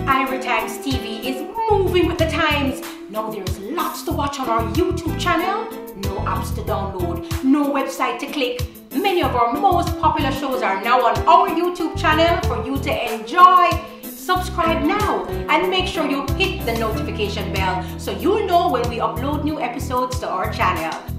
Irietimestv is moving with the times. Now there's lots to watch on our YouTube channel. No apps to download, no website to click. Many of our most popular shows are now on our YouTube channel for you to enjoy. Subscribe now and make sure you hit the notification bell so you'll know when we upload new episodes to our channel.